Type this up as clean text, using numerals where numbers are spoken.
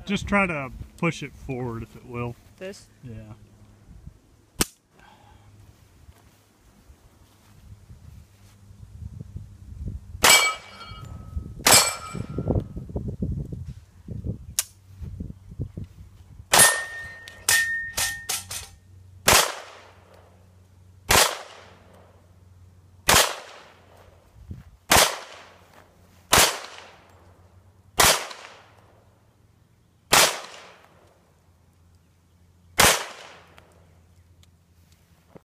Just try to push it forward if it will. This? Yeah.